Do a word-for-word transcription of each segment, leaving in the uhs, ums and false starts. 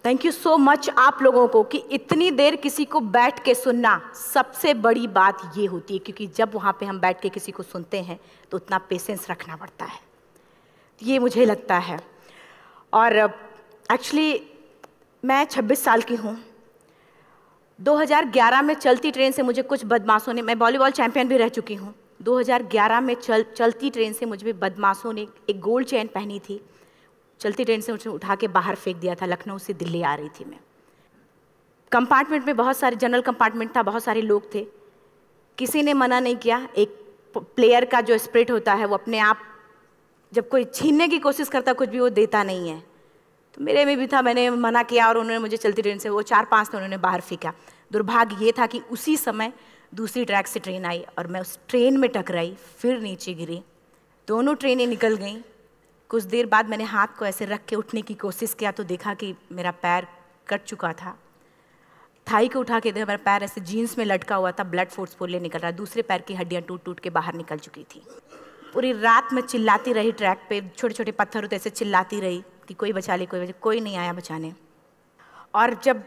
Thank you so much आप लोगों को कि इतनी देर किसी को बैठ के सुनना सबसे बड़ी बात ये होती है, क्योंकि जब वहाँ पे हम बैठ के किसी को सुनते हैं तो उतना पेशेंस रखना पड़ता है, ये मुझे लगता है। और एक्चुअली मैं छब्बीस साल की हूँ। दो हज़ार ग्यारह में चलती ट्रेन से मुझे कुछ बदमाशों ने, मैं वॉलीबॉल चैंपियन भी रह चुकी हूँ, दो हज़ार ग्यारह में चल चलती ट्रेन से मुझे बदमाशों ने, एक गोल्ड चेन पहनी थी, चलती ट्रेन से मुझे उठा के बाहर फेंक दिया था। लखनऊ से दिल्ली आ रही थी मैं। कंपार्टमेंट में बहुत सारे, जनरल कंपार्टमेंट था, बहुत सारे लोग थे, किसी ने मना नहीं किया। एक प्लेयर का जो स्पिरिट होता है वो अपने आप, जब कोई छीनने की कोशिश करता कुछ भी, वो देता नहीं है, तो मेरे में भी था। मैंने मना किया और उन्होंने मुझे चलती ट्रेन से, वो चार पांच थे, उन्होंने बाहर फेंका। दुर्भाग्य ये था कि उसी समय दूसरी ट्रैक से ट्रेन आई और मैं उस ट्रेन में टकराई, फिर नीचे गिरी, दोनों ट्रेनें निकल गईं। कुछ देर बाद मैंने हाथ को ऐसे रख के उठने की कोशिश किया तो देखा कि मेरा पैर कट चुका था। थाई को उठा के देखा, मेरा पैर ऐसे जीन्स में लटका हुआ था, ब्लड फोर्सफुली निकल रहा, दूसरे पैर की हड्डियाँ टूट टूट के बाहर निकल चुकी थी। पूरी रात मैं चिल्लाती रही ट्रैक पे, छोटे छोटे पत्थर होते ऐसे चिल्लाती रही कि कोई बचा ले, कोई बचा, कोई नहीं आया बचाने। और जब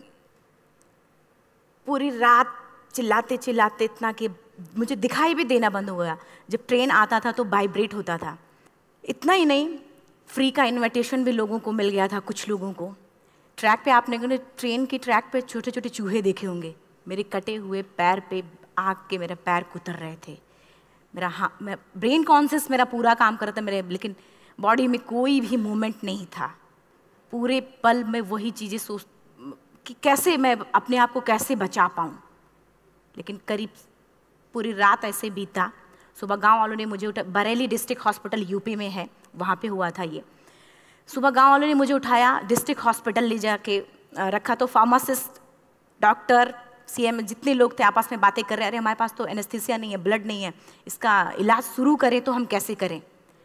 पूरी रात चिल्लाते चिल्लाते इतना कि मुझे दिखाई भी देना बंद हो गया, जब ट्रेन आता था तो वाइब्रेट होता था। इतना ही नहीं, फ्री का इन्विटेशन भी लोगों को मिल गया था, कुछ लोगों को। ट्रैक पे आपने ट्रेन की ट्रैक पे छोटे छोटे चूहे देखे होंगे, मेरे कटे हुए पैर पे आग के मेरे पैर कुतर रहे थे। मेरा हाँ, मैं ब्रेन कॉन्शियस मेरा पूरा काम कर रहा था मेरे, लेकिन बॉडी में कोई भी मूवमेंट नहीं था। पूरे पल में वही चीज़ें सोच कि कैसे मैं अपने आप को कैसे बचा पाऊँ। लेकिन करीब पूरी रात ऐसे बीता। सुबह गांव वालों ने मुझे उठा, बरेली डिस्ट्रिक्ट हॉस्पिटल यूपी में है, वहाँ पे हुआ था ये। सुबह गांव वालों ने मुझे उठाया, डिस्ट्रिक्ट हॉस्पिटल ले जाके रखा, तो फार्मासिस्ट, डॉक्टर, सीएम, जितने लोग थे आपस में बातें कर रहे, अरे हमारे पास तो एनेस्थीसिया नहीं है, ब्लड नहीं है, इसका इलाज शुरू करें तो हम कैसे करें।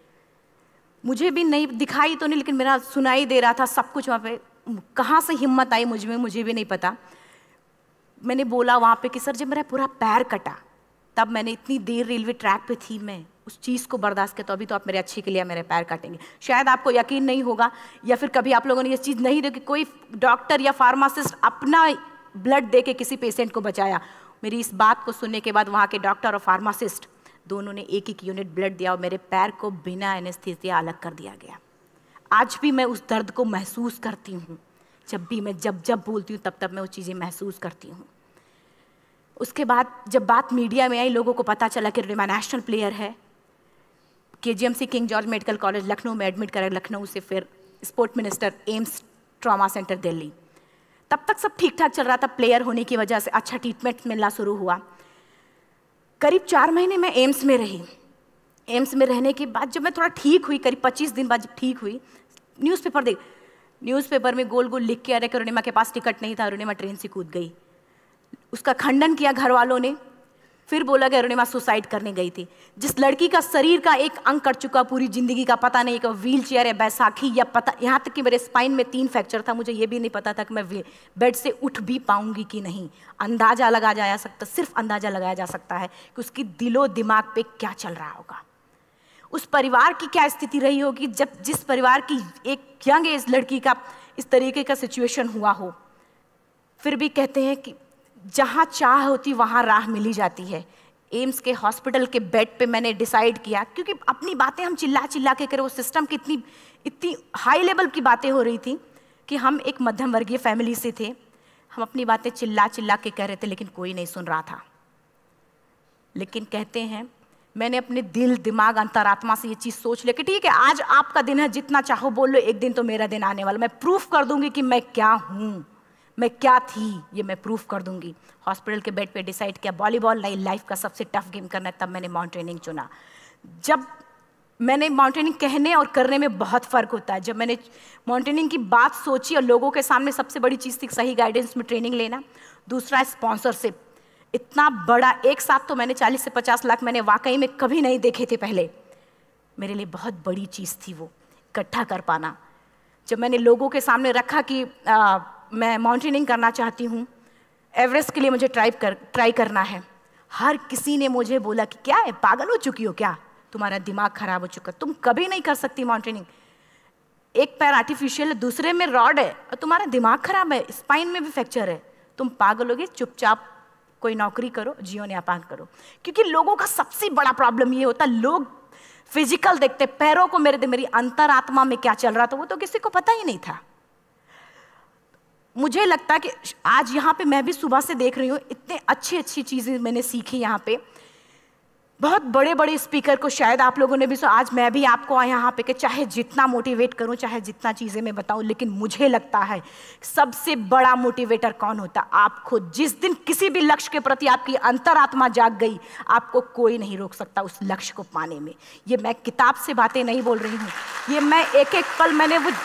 मुझे भी नहीं दिखाई तो नहीं, लेकिन मेरा सुनाई दे रहा था सब कुछ वहाँ पे। कहाँ से हिम्मत आई मुझ में, मुझे भी नहीं पता। मैंने बोला वहाँ पे कि सर जब मेरा पूरा पैर कटा, तब मैंने इतनी देर रेलवे ट्रैक पे थी, मैं उस चीज़ को बर्दाश्त किया, तो अभी तो आप मेरे अच्छे के लिए मेरे पैर काटेंगे। शायद आपको यकीन नहीं होगा, या फिर कभी आप लोगों ने ये चीज़ नहीं देखी, कोई डॉक्टर या फार्मासिस्ट अपना ब्लड दे के किसी पेशेंट को बचाया। मेरी इस बात को सुनने के बाद वहाँ के डॉक्टर और फार्मासिस्ट दोनों ने एक एक यूनिट ब्लड दिया और मेरे पैर को बिना एनेस्थीसिया अलग कर दिया गया। आज भी मैं उस दर्द को महसूस करती हूँ। जब भी मैं जब जब बोलती हूँ तब तब मैं वो चीज़ें महसूस करती हूँ। उसके बाद जब बात मीडिया में आई, लोगों को पता चला कि अरुणिमा नेशनल प्लेयर है, KGMC King George Medical College Lucknow में एडमिट करा, लखनऊ से फिर sport minister, AIIMS trauma centre Delhi. तब तक सब ठीक ठाक चल रहा था, प्लेयर होने की वजह से अच्छा ट्रीटमेंट मिलना शुरू हुआ। करीब चार महीने मैं एम्स में रही। एम्स में रहने के बाद जब मैं थोड़ा ठीक हुई, करीब पच्चीस दिन बाद जब ठीक हुई, न्यूज़पेपर देख न्यूज़पेपर में गोल गोल लिख के आ रहे कि अरुणिमा के पास टिकट नहीं था, अरुणिमा ट्रेन से कूद गई। उसका खंडन किया घर वालों ने, फिर बोला कि अरुणिमा सुसाइड करने गई थी। जिस लड़की का शरीर का एक अंग कट चुका, पूरी जिंदगी का पता नहीं कि व्हील चेयर है, बैसाखी या पता, यहाँ तक कि मेरे स्पाइन में तीन फ्रैक्चर था, मुझे ये भी नहीं पता था कि मैं बेड से उठ भी पाऊंगी कि नहीं। अंदाजा लगाया जा सकता, सिर्फ अंदाजा लगाया जा सकता है कि उसकी दिलो दिमाग पे क्या चल रहा होगा, उस परिवार की क्या स्थिति रही होगी, जब जिस परिवार की एक यंग एज लड़की का इस तरीके का सिचुएशन हुआ हो। फिर भी कहते हैं कि जहाँ चाह होती वहाँ राह मिली जाती है। एम्स के हॉस्पिटल के बेड पे मैंने डिसाइड किया, क्योंकि अपनी बातें हम चिल्ला चिल्ला के करें, वो सिस्टम की इतनी इतनी हाई लेवल की बातें हो रही थी कि हम एक मध्यम वर्गीय फैमिली से थे, हम अपनी बातें चिल्ला चिल्ला के कह रहे थे, लेकिन कोई नहीं सुन रहा था। लेकिन कहते हैं मैंने अपने दिल, दिमाग, अंतरात्मा से ये चीज़ सोच लिया कि ठीक है, आज आपका दिन है, जितना चाहो बोल लो, एक दिन तो मेरा दिन आने वाला, मैं प्रूफ कर दूंगी कि मैं क्या हूँ, मैं क्या थी, ये मैं प्रूफ कर दूंगी। हॉस्पिटल के बेड पे डिसाइड किया वॉलीबॉल नहीं, लाइफ का सबसे टफ गेम करना है, तब मैंने माउंटेनिंग चुना। जब मैंने माउंटेनिंग कहने और करने में बहुत फ़र्क होता है। जब मैंने माउंटेनिंग की बात सोची और लोगों के सामने, सबसे बड़ी चीज़ थी सही गाइडेंस में ट्रेनिंग लेना, दूसरा स्पॉन्सरशिप। इतना बड़ा एक साथ तो मैंने चालीस से पचास लाख मैंने वाकई में कभी नहीं देखे थे पहले। मेरे लिए बहुत बड़ी चीज़ थी वो इकट्ठा कर पाना। जब मैंने लोगों के सामने रखा कि आ, मैं माउंटेनिंग करना चाहती हूँ, एवरेस्ट के लिए मुझे ट्राई कर ट्राई करना है, हर किसी ने मुझे बोला कि क्या है, पागल हो चुकी हो क्या, तुम्हारा दिमाग खराब हो चुका, तुम कभी नहीं कर सकती माउंटेनिंग। एक पैर आर्टिफिशियल है, दूसरे में रॉड है, और तुम्हारा दिमाग खराब है, स्पाइन में भी फ्रैक्चर है, तुम पागल होगे, चुपचाप कोई नौकरी करो, जीवन यापन करो। क्योंकि लोगों का सबसे बड़ा प्रॉब्लम ये होता, लोग फिजिकल देखते, पैरों को मेरे मेरी अंतरात्मा में क्या चल रहा था वो तो किसी को पता ही नहीं था। मुझे लगता है कि आज यहाँ पे मैं भी सुबह से देख रही हूँ, इतने अच्छी अच्छी चीज़ें मैंने सीखी यहाँ पे। बहुत बड़े बड़े स्पीकर को शायद आप लोगों ने भी सुना, आज मैं भी आपको यहाँ पे कि चाहे जितना मोटिवेट करूँ, चाहे जितना चीज़ें मैं बताऊँ, लेकिन मुझे लगता है सबसे बड़ा मोटिवेटर कौन होता, आप खुद। जिस दिन किसी भी लक्ष्य के प्रति आपकी अंतरात्मा जाग गई, आपको कोई नहीं रोक सकता उस लक्ष्य को पाने में। ये मैं किताब से बातें नहीं बोल रही हूँ, ये मैं एक एक पल मैंने वो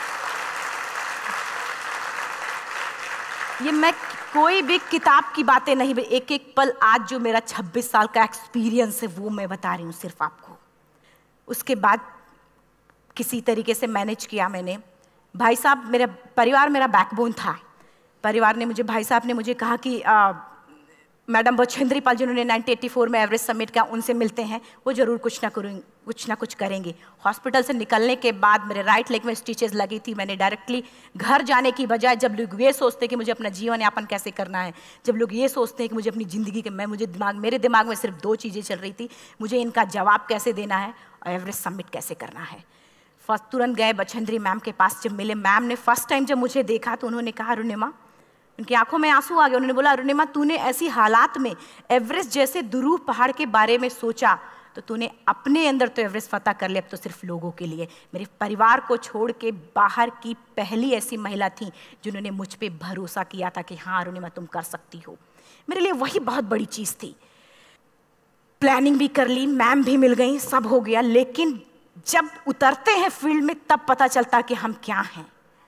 ये मैं कोई भी किताब की बातें नहीं, एक एक पल आज जो मेरा छब्बीस साल का एक्सपीरियंस है वो मैं बता रही हूँ सिर्फ आपको। उसके बाद किसी तरीके से मैनेज किया मैंने। भाई साहब, मेरा परिवार मेरा बैकबोन था। परिवार ने मुझे, भाई साहब ने मुझे कहा कि आ, मैडम बछेंद्री पाल जिन्होंने नाइनटीन एटी फोर में एवरेस्ट समिट का, उनसे मिलते हैं, वो ज़रूर कुछ ना करेंगे, कुछ ना कुछ करेंगे। हॉस्पिटल से निकलने के बाद मेरे राइट लेग में स्टिचेस लगी थी। मैंने डायरेक्टली घर जाने की बजाय, जब लोग ये सोचते हैं कि मुझे अपना जीवन यापन कैसे करना है, जब लोग ये सोचते हैं कि मुझे अपनी ज़िंदगी के, मैं मुझे दिमाग मेरे दिमाग में सिर्फ दो चीज़ें चल रही थी, मुझे इनका जवाब कैसे देना है और एवरेस्ट समिट कैसे करना है। फर्स्ट तुरंत गए बछेंद्री मैम के पास। जब मिले, मैम ने फर्स्ट टाइम जब मुझे देखा तो उन्होंने कहा, अरुणिमा, उनकी आंखों में आंसू आ गए। उन्होंने बोला, अरुणिमा, तूने ऐसी हालात में एवरेस्ट जैसे दुरूह पहाड़ के बारे में सोचा तो तूने अपने अंदर तो एवरेस्ट फतह कर लिया, अब तो सिर्फ लोगों के लिए। मेरे परिवार को छोड़ के बाहर की पहली ऐसी महिला थी जिन्होंने मुझ पे भरोसा किया था कि हाँ अरुणिमा, तुम कर सकती हो। मेरे लिए वही बहुत बड़ी चीज़ थी। प्लानिंग भी कर ली, मैम भी मिल गई, सब हो गया। लेकिन जब उतरते हैं फील्ड में तब पता चलता कि हम क्या हैं।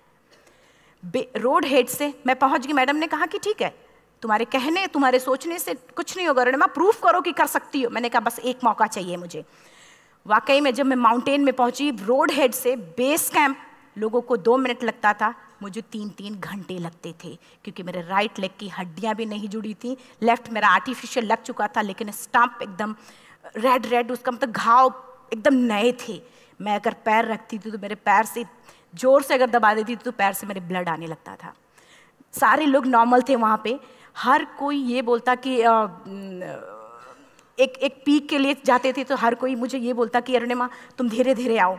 रोड हेड से मैं पहुंच गई। मैडम ने कहा कि ठीक है, तुम्हारे कहने, तुम्हारे सोचने से कुछ नहीं होगा अरुणिमा, प्रूफ करो कि कर सकती हो। मैंने कहा बस एक मौका चाहिए मुझे। वाकई में जब मैं माउंटेन में पहुंची, रोड हेड से बेस कैंप लोगों को दो मिनट लगता था, मुझे तीन तीन घंटे लगते थे, क्योंकि मेरे राइट लेग की हड्डियां भी नहीं जुड़ी थी। लेफ्ट मेरा आर्टिफिशियल लग चुका था, लेकिन स्टंप एकदम रेड रेड, उसका मतलब घाव एकदम नए थे। मैं अगर पैर रखती थी तो मेरे पैर से जोर से अगर दबा देती थी तो पैर से मेरे ब्लड आने लगता था। सारे लोग नॉर्मल थे वहाँ पे। हर कोई ये बोलता कि आ, एक एक पीक के लिए जाते थे तो हर कोई मुझे ये बोलता कि अरुणिमा, तुम धीरे धीरे आओ।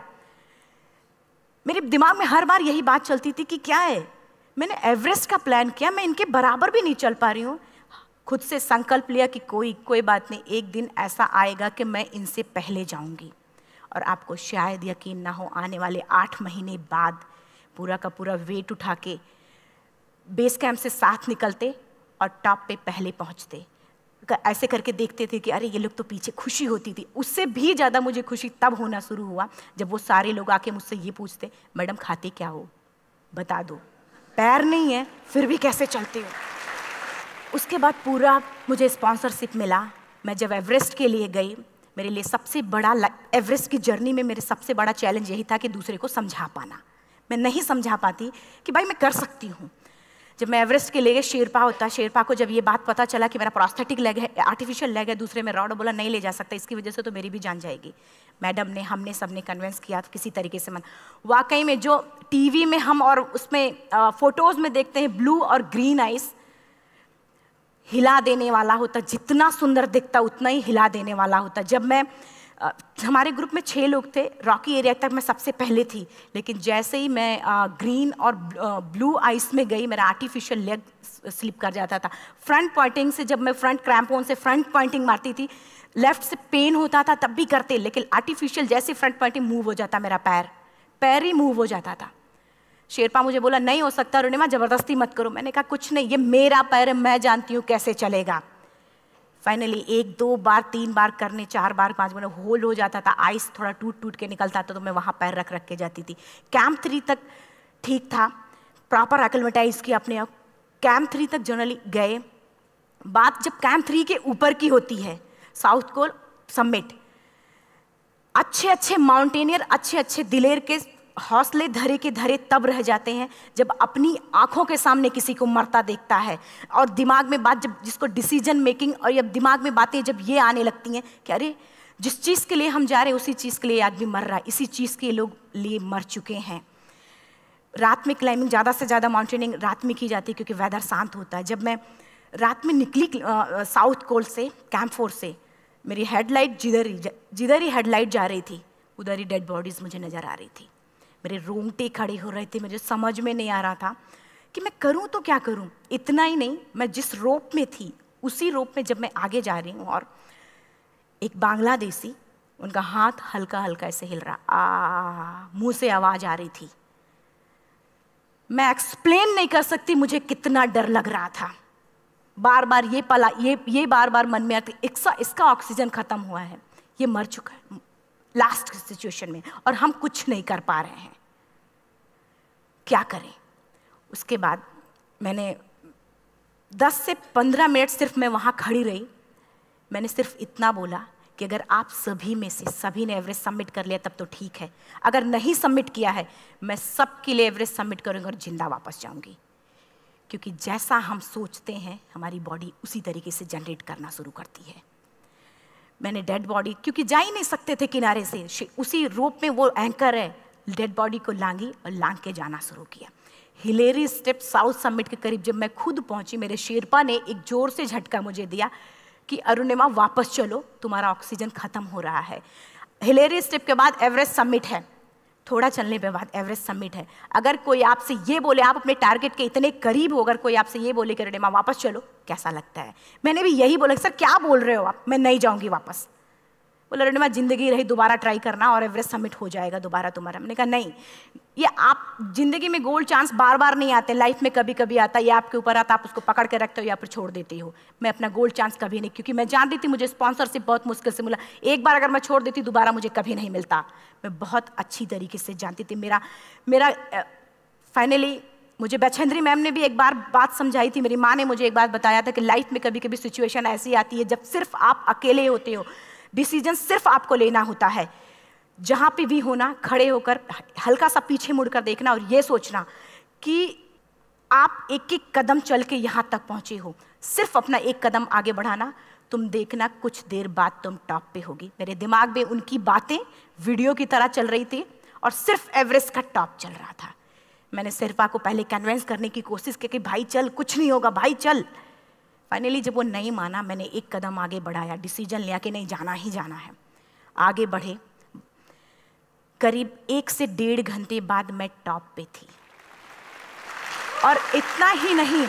मेरे दिमाग में हर बार यही बात चलती थी कि क्या है, मैंने एवरेस्ट का प्लान किया, मैं इनके बराबर भी नहीं चल पा रही हूँ। खुद से संकल्प लिया कि कोई कोई बात नहीं, एक दिन ऐसा आएगा कि मैं इनसे पहले जाऊँगी। और आपको शायद यकीन ना हो, आने वाले आठ महीने बाद पूरा का पूरा वेट उठा के बेस कैंप से साथ निकलते और टॉप पे पहले पहुंचते। ऐसे करके देखते थे कि अरे ये लोग तो पीछे। खुशी होती थी। उससे भी ज़्यादा मुझे खुशी तब होना शुरू हुआ जब वो सारे लोग आके मुझसे ये पूछते, मैडम खाते क्या हो, बता दो, पैर नहीं है फिर भी कैसे चलते हो। उसके बाद पूरा मुझे स्पॉन्सरशिप मिला। मैं जब एवरेस्ट के लिए गई, मेरे लिए सबसे बड़ा, एवरेस्ट की जर्नी में मेरे सबसे बड़ा चैलेंज यही था कि दूसरे को समझा पाना। मैं नहीं समझा पाती कि भाई मैं कर सकती हूँ। जब मैं एवरेस्ट के लिए गई, शेरपा होता, शेरपा को जब ये बात पता चला कि मेरा प्रोस्थेटिक लेग है, आर्टिफिशियल लेग है, दूसरे में रॉड, बोला नहीं ले जा सकता, इसकी वजह से तो मेरी भी जान जाएगी। मैडम ने, हमने सबने कन्विंस किया किसी तरीके से मन। वाकई में जो टीवी में हम और उसमें फोटोज़ में देखते हैं ब्लू और ग्रीन आइस, हिला देने वाला होता, जितना सुंदर दिखता उतना ही हिला देने वाला होता। जब मैं आ, हमारे ग्रुप में छः लोग थे, रॉकी एरिया तक मैं सबसे पहले थी, लेकिन जैसे ही मैं आ, ग्रीन और ब्लू आइस में गई, मेरा आर्टिफिशियल लेग स्लिप कर जाता था। फ्रंट पॉइंटिंग से, जब मैं फ्रंट क्रैम्पोन से फ्रंट पॉइंटिंग मारती थी, लेफ्ट से पेन होता था तब भी करते, लेकिन आर्टिफिशियल जैसे फ्रंट पॉइंटिंग मूव हो जाता, मेरा पैर पैर ही मूव हो जाता था। शेरपा मुझे बोला नहीं हो सकता अरुणिमा, जबरदस्ती मत करो। मैंने कहा कुछ नहीं, ये मेरा पैर है, मैं जानती हूँ कैसे चलेगा। फाइनली एक दो बार तीन बार करने, चार बार पांच बार होल हो जाता था, आइस थोड़ा टूट टूट के निकलता था, तो मैं वहाँ पैर रख रख के जाती थी। कैंप थ्री तक ठीक था, प्रॉपर एक्लेमेटाइज किया अपने आप। कैंप थ्री तक जनरली गए। बात जब कैंप थ्री के ऊपर की होती है, साउथ कोल समिट, अच्छे अच्छे माउंटेनियर, अच्छे अच्छे दिलेर के हौसले धरे के धरे तब रह जाते हैं जब अपनी आंखों के सामने किसी को मरता देखता है, और दिमाग में बात, जब जिसको डिसीजन मेकिंग, और जब दिमाग में बातें जब ये आने लगती हैं कि अरे जिस चीज़ के लिए हम जा रहे हैं उसी चीज़ के लिए आदमी मर रहा है, इसी चीज़ के लोग लिए मर चुके हैं। रात में क्लाइंबिंग, ज़्यादा से ज़्यादा माउंटेनिंग रात में की जाती है क्योंकि वेदर शांत होता है। जब मैं रात में निकली साउथ कोल से, कैंप फोर से, मेरी हेडलाइट जिधर ही जिधर ही हेडलाइट जा रही थी उधर ही डेड बॉडीज़ मुझे नज़र आ रही थी। मेरे रोंगटे खड़े हो रहे थे, मुझे समझ में नहीं आ रहा था कि मैं करूं तो क्या करूं। इतना ही नहीं, मैं जिस रोप में थी उसी रोप में जब मैं आगे जा रही हूं और एक बांग्लादेशी, उनका हाथ हल्का हल्का ऐसे हिल रहा, आ मुंह से आवाज़ आ रही थी। मैं एक्सप्लेन नहीं कर सकती मुझे कितना डर लग रहा था। बार बार ये पला ये ये बार बार मन में आती, इसका इसका ऑक्सीजन खत्म हुआ है, ये मर चुका है लास्ट सिचुएशन में, और हम कुछ नहीं कर पा रहे हैं, क्या करें। उसके बाद मैंने दस से पंद्रह मिनट सिर्फ मैं वहाँ खड़ी रही। मैंने सिर्फ इतना बोला कि अगर आप सभी में से सभी ने एवरेस्ट सबमिट कर लिया तब तो ठीक है, अगर नहीं सबमिट किया है मैं सबके लिए एवरेस्ट सबमिट करूँगी और जिंदा वापस जाऊँगी। क्योंकि जैसा हम सोचते हैं हमारी बॉडी उसी तरीके से जनरेट करना शुरू करती है। मैंने डेड बॉडी, क्योंकि जा ही नहीं सकते थे किनारे से, उसी रोप में वो एंकर है, डेड बॉडी को लांगी और लांग के जाना शुरू किया। हिलेरी स्टेप साउथ समिट के करीब जब मैं खुद पहुंची, मेरे शेरपा ने एक जोर से झटका मुझे दिया कि अरुणिमा वापस चलो, तुम्हारा ऑक्सीजन खत्म हो रहा है। हिलेरी स्टेप के बाद एवरेस्ट समिट है, थोड़ा चलने के बाद एवरेस्ट समिट है। अगर कोई आपसे ये बोले, आप अपने टारगेट के इतने करीब हो, अगर कोई आपसे ये बोले कि अरुणिमा वापस चलो, कैसा लगता है? मैंने भी यही बोला, सर क्या बोल रहे हो आप, मैं नहीं जाऊंगी वापस। बोला अरुणिमा जिंदगी रही, दोबारा ट्राई करना और एवरेस्ट समिट हो जाएगा दोबारा तुम्हारा। मैंने कहा नहीं, ये आप जिंदगी में गोल्ड चांस बार बार नहीं आते, लाइफ में कभी कभी आता है, ये आपके ऊपर आता, आप उसको पकड़ के रखते हो या फिर छोड़ देते हो। मैं अपना गोल्ड चांस कभी नहीं, क्योंकि मैं जानती थी मुझे स्पॉन्सरशिप बहुत मुश्किल से मिला, एक बार अगर मैं छोड़ देती दोबारा मुझे कभी नहीं मिलता। मैं बहुत अच्छी तरीके से जानती थी। मेरा मेरा फाइनली मुझे बछेंद्री मैम ने भी एक बार बात समझाई थी, मेरी माँ ने मुझे एक बात बताया था कि लाइफ में कभी कभी सिचुएशन ऐसी आती है जब सिर्फ आप अकेले होते हो, डिसीजन सिर्फ आपको लेना होता है। जहाँ पे भी होना, खड़े होकर हल्का सा पीछे मुड़कर देखना और ये सोचना कि आप एक एक कदम चल के यहाँ तक पहुँचे हो, सिर्फ अपना एक कदम आगे बढ़ाना, तुम देखना कुछ देर बाद तुम टॉप पे होगी। मेरे दिमाग में उनकी बातें वीडियो की तरह चल रही थी और सिर्फ एवरेस्ट का टॉप चल रहा था। मैंने शेरपा को पहले कन्विंस करने की कोशिश की कि भाई चल, कुछ नहीं होगा भाई चल। फाइनली जब वो नहीं माना, मैंने एक कदम आगे बढ़ाया, डिसीजन लिया कि नहीं जाना ही जाना है। आगे बढ़े, करीब एक से डेढ़ घंटे बाद मैं टॉप पे थी। और इतना ही नहीं,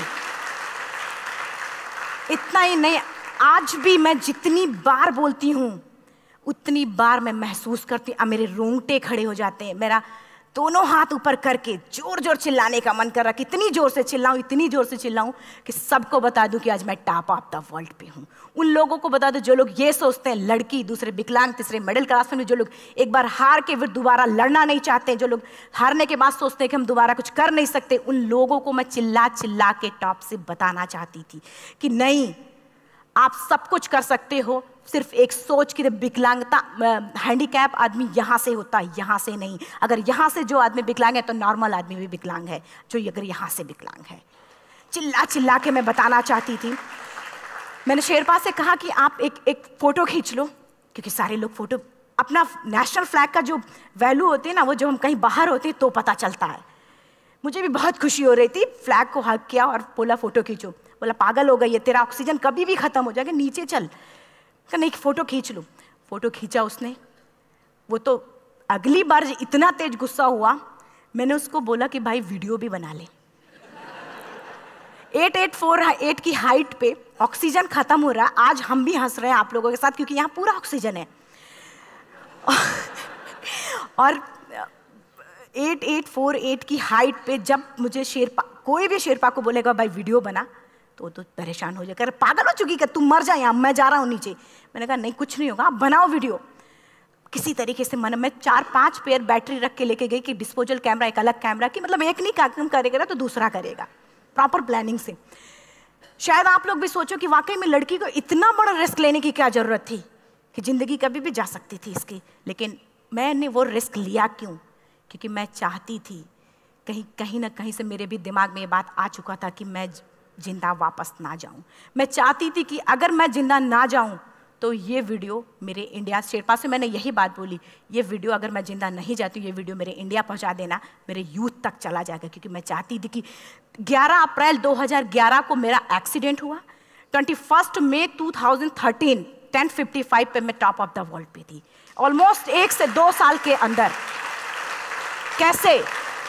इतना ही नहीं, आज भी मैं जितनी बार बोलती हूँ उतनी बार मैं महसूस करती हूँ, मेरे रोंगटे खड़े हो जाते हैं, मेरा दोनों हाथ ऊपर करके जोर जोर चिल्लाने का मन कर रहा, कितनी जोर से चिल्लाऊं, इतनी जोर से चिल्लाऊं कि सबको बता दूं कि आज मैं टॉप ऑफ द वर्ल्ड पे हूं। उन लोगों को बता दूं जो लोग ये सोचते हैं, लड़की, दूसरे विकलांग, तीसरे मिडिल क्लास में, जो लोग एक बार हार के फिर दोबारा लड़ना नहीं चाहते, जो लोग हारने के बाद सोचते हैं कि हम दोबारा कुछ कर नहीं सकते, उन लोगों को मैं चिल्ला चिल्ला के टॉप से बताना चाहती थी कि नहीं, आप सब कुछ कर सकते हो, सिर्फ एक सोच की विकलांगता, हैंडीकैप आदमी यहाँ से होता है, यहाँ से नहीं। अगर यहाँ से जो आदमी विकलांग है तो नॉर्मल आदमी भी विकलांग है, जो अगर यहाँ से विकलांग है। चिल्ला चिल्ला के मैं बताना चाहती थी। मैंने शेरपा से कहा कि आप एक एक फ़ोटो खींच लो, क्योंकि सारे लोग फ़ोटो, अपना नेशनल फ्लैग का जो वैल्यू होती है ना, वो जो हम कहीं बाहर होते हैं तो पता चलता है। मुझे भी बहुत खुशी हो रही थी, फ्लैग को हग किया और बोला फ़ोटो खींचो। बोला पागल हो गई है, तेरा ऑक्सीजन कभी भी ख़त्म हो जाएगा, नीचे चल। का नहीं, फ़ोटो खींच लो। फ़ोटो खींचा उसने। वो तो अगली बार इतना तेज गुस्सा हुआ, मैंने उसको बोला कि भाई वीडियो भी बना ले। एट एट फोर एट की हाइट पे ऑक्सीजन खत्म हो रहा है, आज हम भी हंस रहे हैं आप लोगों के साथ क्योंकि यहाँ पूरा ऑक्सीजन है। और एट एट फोर एट की हाइट पे जब मुझे शेरपा, कोई भी शेरपा को बोलेगा भाई वीडियो बना, तो तो परेशान हो जाएगा, पागल हो चुकी क्या, तुम मर जा यहाँ, मैं जा रहा हूँ नीचे। मैंने कहा नहीं कुछ नहीं होगा, आप बनाओ वीडियो। किसी तरीके से मन में चार पांच पेयर बैटरी रख के लेके गई कि डिस्पोजल कैमरा, एक अलग कैमरा, कि मतलब एक नहीं काम करेगा तो दूसरा करेगा, प्रॉपर प्लानिंग से। शायद आप लोग भी सोचो कि वाकई में लड़की को इतना बड़ा रिस्क लेने की क्या जरूरत थी, कि जिंदगी कभी भी जा सकती थी इसकी। लेकिन मैंने वो रिस्क लिया क्यों? क्योंकि मैं चाहती थी, कहीं कहीं ना कहीं से मेरे भी दिमाग में ये बात आ चुका था कि मैं जिंदा वापस ना जाऊं। मैं चाहती थी कि अगर मैं जिंदा ना जाऊं तो ये वीडियो मेरे इंडिया शेरपा से मैंने यही बात बोली, ये वीडियो अगर मैं जिंदा नहीं जाती हूँ, ये वीडियो मेरे इंडिया पहुँचा देना, मेरे यूथ तक चला जाएगा। क्योंकि मैं चाहती थी कि ग्यारह अप्रैल दो हज़ार ग्यारह को मेरा एक्सीडेंट हुआ, इक्कीस मई दो हज़ार तेरह टेन फिफ्टी फाइव पे मैं टॉप ऑफ द वर्ल्ड पे थी। ऑलमोस्ट एक से दो साल के अंदर कैसे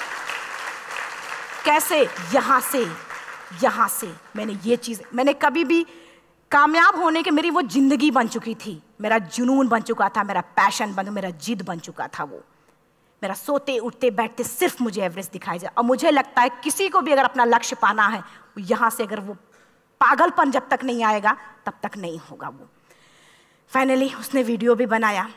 कैसे यहाँ से यहाँ से मैंने ये चीज़, मैंने कभी भी कामयाब होने के, मेरी वो जिंदगी बन चुकी थी, मेरा जुनून बन चुका था, मेरा पैशन बन, मेरा जिद बन चुका था। वो मेरा सोते उठते बैठते सिर्फ मुझे एवरेस्ट दिखाई जाए। और मुझे लगता है किसी को भी अगर अपना लक्ष्य पाना है, यहाँ से अगर वो पागलपन जब तक नहीं आएगा तब तक नहीं होगा। वो फाइनली उसने वीडियो भी बनाया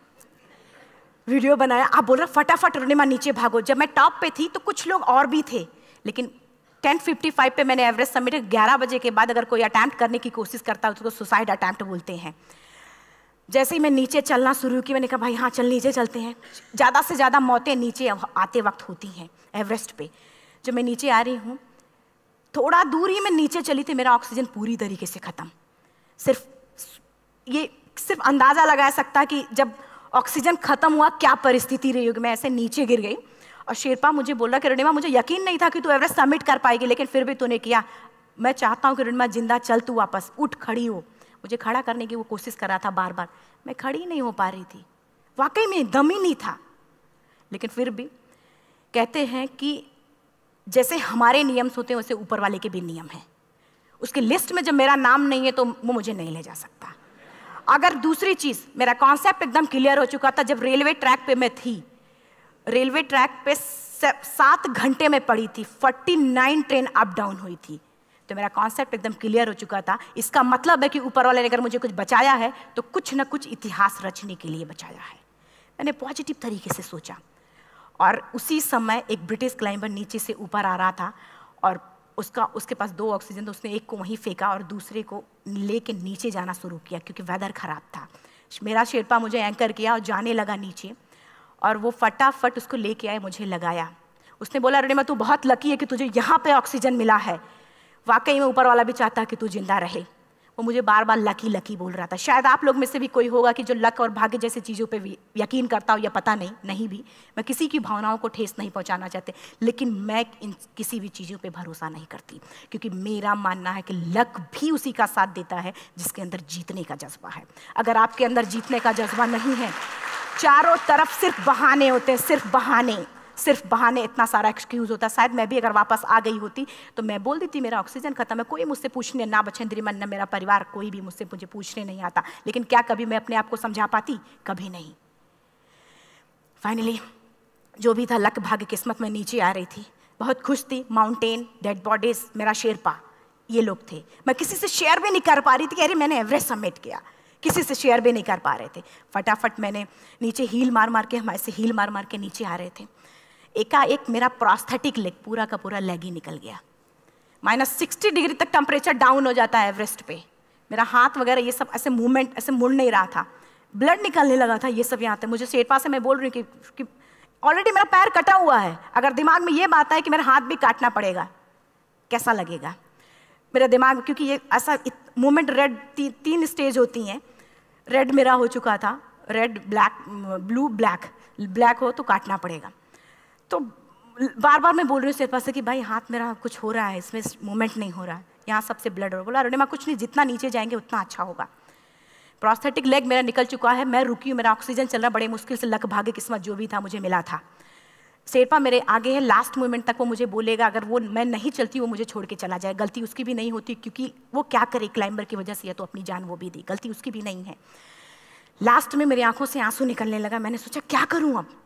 वीडियो बनाया आप बोल रहे फटाफट अरुणिमा नीचे भागो। जब मैं टॉप पे थी तो कुछ लोग और भी थे, लेकिन टेन फिफ्टी फाइव पे मैंने एवरेस्ट सबमिट, ग्यारह बजे के बाद अगर कोई अटैम्प्ट करने की कोशिश करता है उसको सुसाइड अटैम्प्ट बोलते हैं। जैसे ही मैं नीचे चलना शुरू की, मैंने कहा भाई हाँ चल नीचे चलते हैं। ज़्यादा से ज़्यादा मौतें नीचे आते वक्त होती हैं एवरेस्ट पे। जब मैं नीचे आ रही हूँ, थोड़ा दूर ही मैं नीचे चली थी, मेरा ऑक्सीजन पूरी तरीके से ख़त्म। सिर्फ ये सिर्फ अंदाज़ा लगा सकता कि जब ऑक्सीजन ख़त्म हुआ क्या परिस्थिति रही होगी। मैं ऐसे नीचे गिर गई और शेरपा मुझे बोल रहा कि अरुणिमा मुझे यकीन नहीं था कि तू एवरेस्ट सबमिट कर पाएगी, लेकिन फिर भी तूने किया। मैं चाहता हूँ कि अरुणिमा जिंदा चल, तू वापस उठ, खड़ी हो। मुझे खड़ा करने की वो कोशिश कर रहा था बार बार, मैं खड़ी नहीं हो पा रही थी, वाकई में दम ही नहीं था। लेकिन फिर भी कहते हैं कि जैसे हमारे नियम होते हैं वैसे ऊपर वाले के भी नियम हैं। उसकी लिस्ट में जब मेरा नाम नहीं है तो वो मुझे नहीं ले जा सकता। अगर दूसरी चीज़, मेरा कॉन्सेप्ट एकदम क्लियर हो चुका था। जब रेलवे ट्रैक पे मैं थी, रेलवे ट्रैक पे सात घंटे में पड़ी थी, उनचास ट्रेन अप डाउन हुई थी, तो मेरा कॉन्सेप्ट एकदम क्लियर हो चुका था। इसका मतलब है कि ऊपर वाले ने अगर मुझे कुछ बचाया है तो कुछ ना कुछ इतिहास रचने के लिए बचाया है। मैंने पॉजिटिव तरीके से सोचा। और उसी समय एक ब्रिटिश क्लाइंबर नीचे से ऊपर आ रहा था और उसका उसके पास दो ऑक्सीजन, तो उसने एक को वहीं फेंका और दूसरे को लेके नीचे जाना शुरू किया क्योंकि वेदर ख़राब था। मेरा शेरपा मुझे एंकर किया और जाने लगा नीचे, और वो फटाफट उसको लेके आए, मुझे लगाया। उसने बोला अरुणिमा तू बहुत लकी है कि तुझे यहाँ पे ऑक्सीजन मिला है। वाकई में ऊपर वाला भी चाहता है कि तू जिंदा रहे। वो मुझे बार बार लकी लकी बोल रहा था। शायद आप लोग में से भी कोई होगा कि जो लक और भाग्य जैसी चीज़ों पे यकीन करता हो, या पता नहीं, नहीं भी। मैं किसी की भावनाओं को ठेस नहीं पहुंचाना चाहते, लेकिन मैं इन किसी भी चीज़ों पे भरोसा नहीं करती, क्योंकि मेरा मानना है कि लक भी उसी का साथ देता है जिसके अंदर जीतने का जज्बा है। अगर आपके अंदर जीतने का जज्बा नहीं है, चारों तरफ सिर्फ बहाने होते हैं, सिर्फ बहाने सिर्फ बहाने इतना सारा एक्सक्यूज़ होता। शायद मैं भी अगर वापस आ गई होती तो मैं बोल देती मेरा ऑक्सीजन खत्म है, कोई मुझसे पूछने ना बचे, नरिमन ना मेरा परिवार, कोई भी मुझसे मुझे पूछने नहीं आता। लेकिन क्या कभी मैं अपने आप को समझा पाती? कभी नहीं। फाइनली जो भी था, लक भाग्य किस्मत में नीचे आ रही थी, बहुत खुश थी। माउंटेन, डेड बॉडीज, मेरा शेरपा, ये लोग थे। मैं किसी से शेयर भी नहीं कर पा रही थी कि अरे मैंने एवरेस्ट सबमिट किया, किसी से शेयर भी नहीं कर पा रहे थे। फटाफट मैंने नीचे हील मार मार के, हमारे से हील मार मार के नीचे आ रहे थे। एकाएक मेरा प्रोस्थेटिक लेग, पूरा का पूरा लेग ही निकल गया। माइनस सिक्सटी डिग्री तक टेम्परेचर डाउन हो जाता है एवरेस्ट पे। मेरा हाथ वगैरह ये सब ऐसे मूवमेंट, ऐसे मुड़ नहीं रहा था, ब्लड निकलने लगा था, ये सब यहाँ तक। मुझे शेरपा से मैं बोल रही हूँ कि ऑलरेडी मेरा पैर कटा हुआ है, अगर दिमाग में ये बात है कि मेरा हाथ भी काटना पड़ेगा, कैसा लगेगा मेरा दिमाग? क्योंकि ये ऐसा मूवमेंट, रेड ती, तीन स्टेज होती हैं। रेड मेरा हो चुका था, red, black, blue, black. Black हो तो काटना पड़ेगा। तो बार बार मैं बोल रही हूँ शेरपा से कि भाई हाथ मेरा कुछ हो रहा है, इसमें मूवमेंट नहीं हो रहा है, यहाँ सबसे ब्लड हो रहा है। बोला अरुणिमा कुछ नहीं, जितना नीचे जाएंगे उतना अच्छा होगा। प्रोस्थेटिक लेग मेरा निकल चुका है, मैं रुकी हूँ, मेरा ऑक्सीजन चल रहा, बड़े मुश्किल से, लक भाग्य किस्मत जो भी था मुझे मिला था। शेरपा मेरे आगे है, लास्ट मोमेंट तक वो मुझे बोलेगा, अगर वो मैं नहीं चलती वो मुझे छोड़ के चला जाए। गलती उसकी भी नहीं होती, क्योंकि वो क्या करे, क्लाइंबर की वजह से, या तो अपनी जान वो भी दी, गलती उसकी भी नहीं है। लास्ट में मेरी आंखों से आंसू निकलने लगा। मैंने सोचा क्या करूँ अब?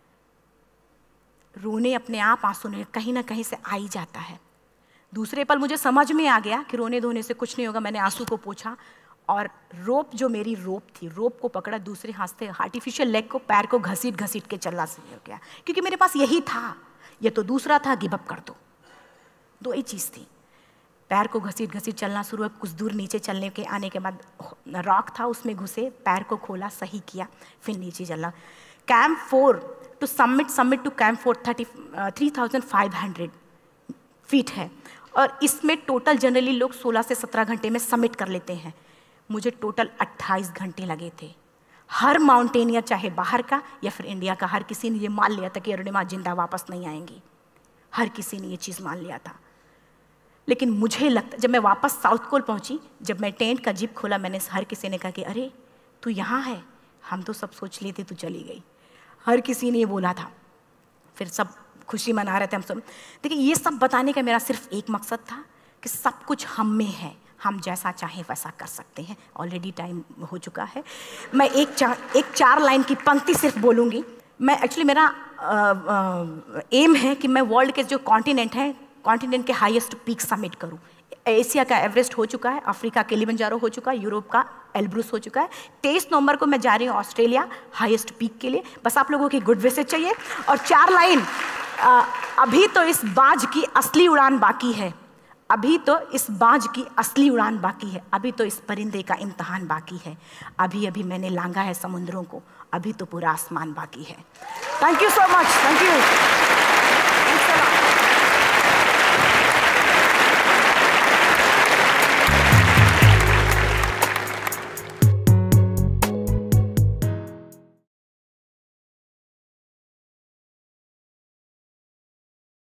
रोने अपने आप आंसू ने कहीं ना कहीं से आ ही जाता है। दूसरे पल मुझे समझ में आ गया कि रोने धोने से कुछ नहीं होगा। मैंने आंसू को पोंछा और रोप, जो मेरी रोप थी, रोप को पकड़ा, दूसरे हाथ से आर्टिफिशियल लेग को, पैर को घसीट घसीट के चलना शुरू हो गया, क्योंकि मेरे पास यही था। ये तो दूसरा था, गिव अप कर दो, दो ही चीज़ थी। पैर को घसीट घसीट चलना शुरू हुआ। कुछ दूर नीचे चलने के आने के बाद रॉक था, उसमें घुसे, पैर को खोला, सही किया, फिर नीचे चलना। Camp four to summit summit to camp four thirty three thousand five hundred feet है, और इसमें टोटल जनरली लोग सोलह से सत्रह घंटे में सबमिट कर लेते हैं। मुझे टोटल अट्ठाईस घंटे लगे थे। हर माउंटेनियर, चाहे बाहर का या फिर इंडिया का, हर किसी ने ये मान लिया था कि अरुणिमा जिंदा वापस नहीं आएंगी। हर किसी ने ये चीज़ मान लिया था। लेकिन मुझे लगता, जब मैं वापस साउथ कोल पहुंची, जब मैं टेंट का जिप खोला, मैंने हर किसी ने कहा कि अरे तू यहाँ है, हम तो सब सोच लिए थे तू चली गई। हर किसी ने ये बोला था। फिर सब खुशी मना रहे थे हम सब। देखिए, ये सब बताने का मेरा सिर्फ एक मकसद था कि सब कुछ हम में है, हम जैसा चाहें वैसा कर सकते हैं। ऑलरेडी टाइम हो चुका है। मैं एक चार एक चार लाइन की पंक्ति सिर्फ बोलूँगी। मैं एक्चुअली, मेरा एम है कि मैं वर्ल्ड के जो कॉन्टिनेंट हैं, कॉन्टिनेंट के हाईएस्ट पीक समिट करूं। एशिया का एवरेस्ट हो चुका है, अफ्रीका के किलिमंजारो हो चुका है, यूरोप का एल्ब्रूस हो चुका है। तेईस नवंबर को मैं जा रही हूँ ऑस्ट्रेलिया हाईएस्ट पीक के लिए। बस आप लोगों की गुड विशेस चाहिए। और चार लाइन, आ, अभी तो इस बाज की असली उड़ान बाकी है, अभी तो इस बाज की असली उड़ान बाकी है, अभी तो इस परिंदे का इम्तहान बाकी है, अभी अभी मैंने लांघा है समुद्रों को, अभी तो पूरा आसमान बाकी है। Thank you so much. Thank you.